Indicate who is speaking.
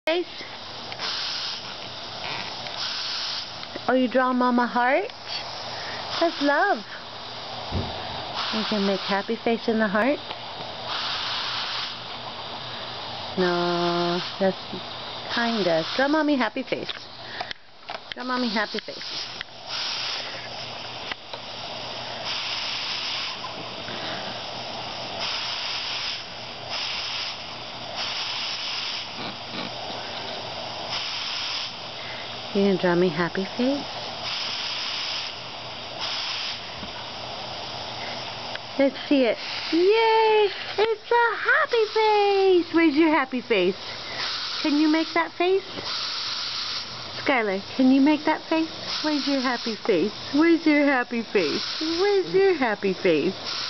Speaker 1: Face? Oh, you draw Mama heart? That's love. You can make happy face in the heart? No, that's kinda. Draw Mommy happy face. Draw Mommy happy face. You gonna draw me happy face? Let's see it. Yay! It's a happy face! Where's your happy face? Can you make that face? Skylar, can you make that face? Where's your happy face? Where's your happy face? Where's your happy face?